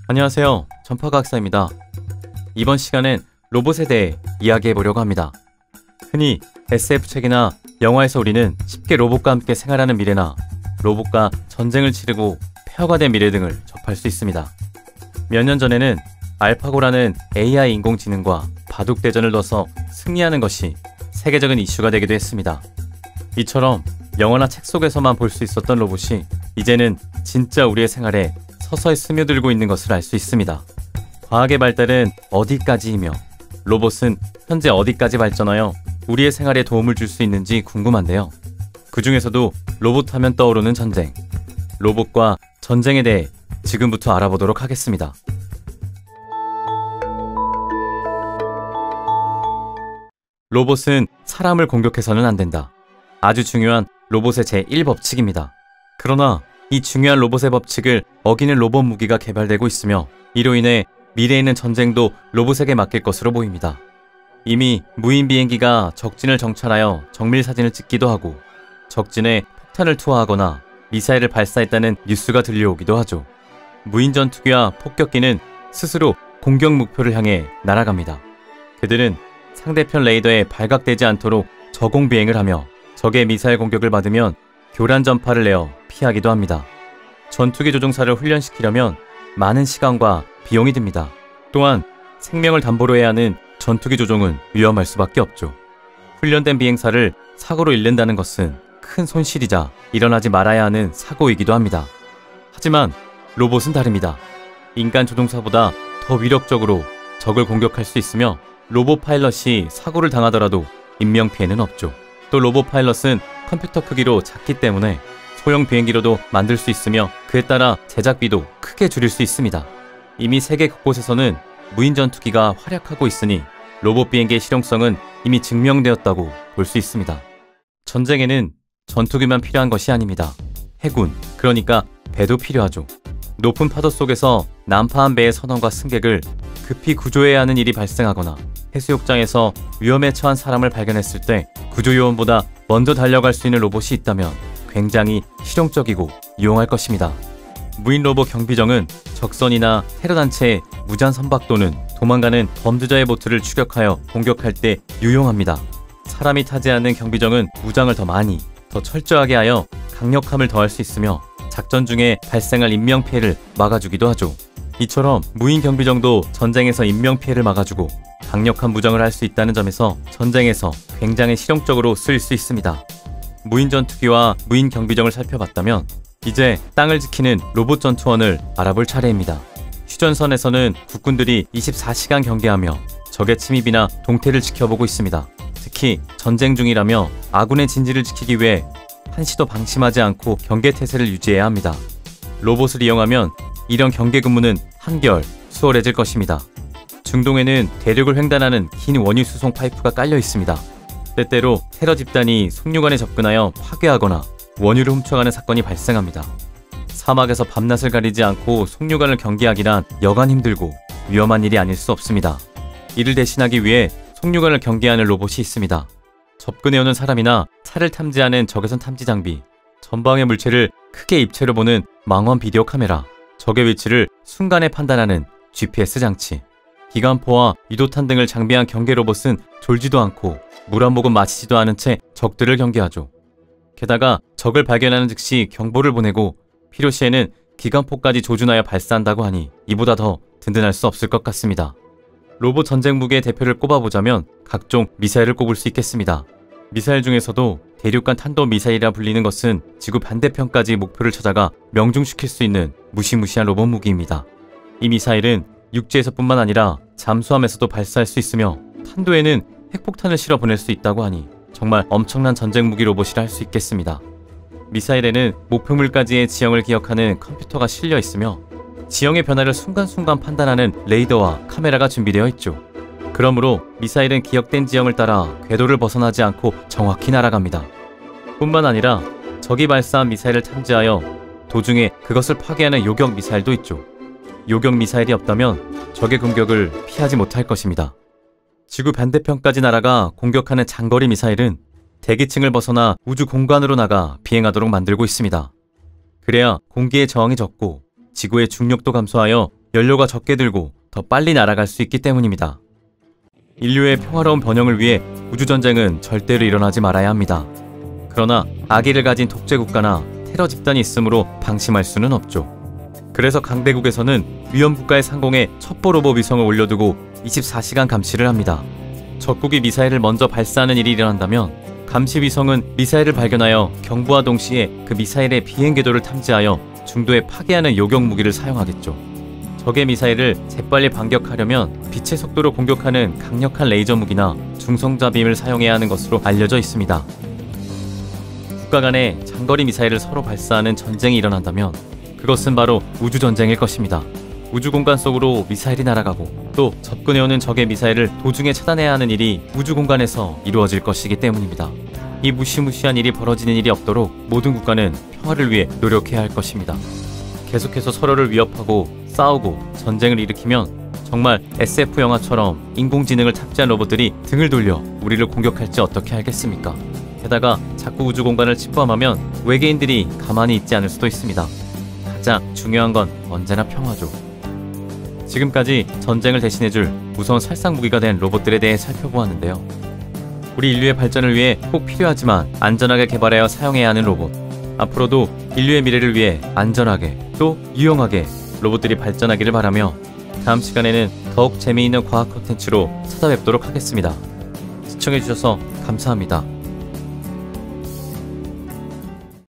안녕하세요. 전파과학사입니다. 이번 시간엔 로봇에 대해 이야기해보려고 합니다. 흔히 SF책이나 영화에서 우리는 쉽게 로봇과 함께 생활하는 미래나 로봇과 전쟁을 치르고 폐허가 된 미래 등을 접할 수 있습니다. 몇 년 전에는 알파고라는 AI 인공지능과 바둑대전을 둬서 승리하는 것이 세계적인 이슈가 되기도 했습니다. 이처럼 영화나 책 속에서만 볼 수 있었던 로봇이 이제는 진짜 우리의 생활에 서서히 스며들고 있는 것을 알 수 있습니다. 과학의 발달은 어디까지이며 로봇은 현재 어디까지 발전하여 우리의 생활에 도움을 줄 수 있는지 궁금한데요. 그 중에서도 로봇 하면 떠오르는 전쟁, 로봇과 전쟁에 대해 지금부터 알아보도록 하겠습니다. 로봇은 사람을 공격해서는 안 된다. 아주 중요한 로봇의 제1법칙입니다. 그러나 이 중요한 로봇의 법칙을 어기는 로봇 무기가 개발되고 있으며 이로 인해 미래에 있는 전쟁도 로봇에게 맡길 것으로 보입니다. 이미 무인 비행기가 적진을 정찰하여 정밀 사진을 찍기도 하고 적진에 폭탄을 투하하거나 미사일을 발사했다는 뉴스가 들려오기도 하죠. 무인 전투기와 폭격기는 스스로 공격 목표를 향해 날아갑니다. 그들은 상대편 레이더에 발각되지 않도록 저공 비행을 하며 적의 미사일 공격을 받으면 교란 전파를 내어 피하기도 합니다. 전투기 조종사를 훈련시키려면 많은 시간과 비용이 듭니다. 또한 생명을 담보로 해야 하는 전투기 조종은 위험할 수밖에 없죠. 훈련된 비행사를 사고로 잃는다는 것은 큰 손실이자 일어나지 말아야 하는 사고이기도 합니다. 하지만 로봇은 다릅니다. 인간 조종사보다 더 위력적으로 적을 공격할 수 있으며 로봇 파일럿이 사고를 당하더라도 인명피해는 없죠. 또 로봇 파일럿은 컴퓨터 크기로 작기 때문에 소형 비행기로도 만들 수 있으며 그에 따라 제작비도 크게 줄일 수 있습니다. 이미 세계 곳곳에서는 무인 전투기가 활약하고 있으니 로봇 비행기의 실용성은 이미 증명되었다고 볼 수 있습니다. 전쟁에는 전투기만 필요한 것이 아닙니다. 해군, 그러니까 배도 필요하죠. 높은 파도 속에서 난파한 배의 선원과 승객을 급히 구조해야 하는 일이 발생하거나 해수욕장에서 위험에 처한 사람을 발견했을 때 구조요원보다 먼저 달려갈 수 있는 로봇이 있다면 굉장히 실용적이고 유용할 것입니다. 무인 로봇 경비정은 적선이나 테러단체의 무장 선박 또는 도망가는 범죄자의 보트를 추격하여 공격할 때 유용합니다. 사람이 타지 않는 경비정은 무장을 더 많이, 더 철저하게 하여 강력함을 더할 수 있으며 작전 중에 발생할 인명피해를 막아주기도 하죠. 이처럼 무인 경비정도 전쟁에서 인명피해를 막아주고 강력한 무장을 할 수 있다는 점에서 전쟁에서 굉장히 실용적으로 쓰일 수 있습니다. 무인 전투기와 무인 경비정을 살펴봤다면 이제 땅을 지키는 로봇 전투원을 알아볼 차례입니다. 휴전선에서는 국군들이 24시간 경계하며 적의 침입이나 동태를 지켜보고 있습니다. 특히 전쟁 중이라며 아군의 진지를 지키기 위해 한시도 방심하지 않고 경계태세를 유지해야 합니다. 로봇을 이용하면 이런 경계 근무는 한결 수월해질 것입니다. 중동에는 대륙을 횡단하는 긴 원유 수송 파이프가 깔려 있습니다. 때때로 테러 집단이 속류관에 접근하여 파괴하거나 원유를 훔쳐가는 사건이 발생합니다. 사막에서 밤낮을 가리지 않고 속류관을 경계하기란 여간 힘들고 위험한 일이 아닐 수 없습니다. 이를 대신하기 위해 속류관을 경계하는 로봇이 있습니다. 접근해오는 사람이나 차를 탐지하는 적외선 탐지 장비, 전방의 물체를 크게 입체로 보는 망원 비디오 카메라, 적의 위치를 순간에 판단하는 GPS 장치, 기관포와 유도탄 등을 장비한 경계 로봇은 졸지도 않고 물 한 모금 마시지도 않은 채 적들을 경계하죠. 게다가 적을 발견하는 즉시 경보를 보내고 필요시에는 기관포까지 조준하여 발사한다고 하니 이보다 더 든든할 수 없을 것 같습니다. 로봇 전쟁 무기의 대표를 꼽아보자면 각종 미사일을 꼽을 수 있겠습니다. 미사일 중에서도 대륙간 탄도 미사일이라 불리는 것은 지구 반대편까지 목표를 찾아가 명중시킬 수 있는 무시무시한 로봇 무기입니다. 이 미사일은 육지에서뿐만 아니라 잠수함에서도 발사할 수 있으며 탄도에는 핵폭탄을 실어 보낼 수 있다고 하니 정말 엄청난 전쟁 무기 로봇이라 할 수 있겠습니다. 미사일에는 목표물까지의 지형을 기억하는 컴퓨터가 실려 있으며 지형의 변화를 순간순간 판단하는 레이더와 카메라가 준비되어 있죠. 그러므로 미사일은 기억된 지형을 따라 궤도를 벗어나지 않고 정확히 날아갑니다. 뿐만 아니라 적이 발사한 미사일을 탐지하여 도중에 그것을 파괴하는 요격 미사일도 있죠. 요격 미사일이 없다면 적의 공격을 피하지 못할 것입니다. 지구 반대편까지 날아가 공격하는 장거리 미사일은 대기층을 벗어나 우주 공간으로 나가 비행하도록 만들고 있습니다. 그래야 공기의 저항이 적고 지구의 중력도 감소하여 연료가 적게 들고 더 빨리 날아갈 수 있기 때문입니다. 인류의 평화로운 번영을 위해 우주전쟁은 절대로 일어나지 말아야 합니다. 그러나 아기를 가진 독재국가나 테러 집단이 있으므로 방심할 수는 없죠. 그래서 강대국에서는 위험국가의 상공에 첩보 로봇 위성을 올려두고 24시간 감시를 합니다. 적국이 미사일을 먼저 발사하는 일이 일어난다면 감시 위성은 미사일을 발견하여 경보와 동시에 그 미사일의 비행 궤도를 탐지하여 중도에 파괴하는 요격 무기를 사용하겠죠. 적의 미사일을 재빨리 반격하려면 빛의 속도로 공격하는 강력한 레이저 무기나 중성자빔을 사용해야 하는 것으로 알려져 있습니다. 국가 간에 장거리 미사일을 서로 발사하는 전쟁이 일어난다면 그것은 바로 우주전쟁일 것입니다. 우주공간 속으로 미사일이 날아가고 또 접근해오는 적의 미사일을 도중에 차단해야 하는 일이 우주공간에서 이루어질 것이기 때문입니다. 이 무시무시한 일이 벌어지는 일이 없도록 모든 국가는 평화를 위해 노력해야 할 것입니다. 계속해서 서로를 위협하고 싸우고 전쟁을 일으키면 정말 SF 영화처럼 인공지능을 탑재한 로봇들이 등을 돌려 우리를 공격할지 어떻게 알겠습니까? 게다가 자꾸 우주공간을 침범하면 외계인들이 가만히 있지 않을 수도 있습니다. 가장 중요한 건 언제나 평화죠. 지금까지 전쟁을 대신해줄 무서운 살상무기가 된 로봇들에 대해 살펴보았는데요. 우리 인류의 발전을 위해 꼭 필요하지만 안전하게 개발하여 사용해야 하는 로봇. 앞으로도 인류의 미래를 위해 안전하게 또 유용하게 로봇들이 발전하기를 바라며 다음 시간에는 더욱 재미있는 과학 콘텐츠로 찾아뵙도록 하겠습니다. 시청해주셔서 감사합니다.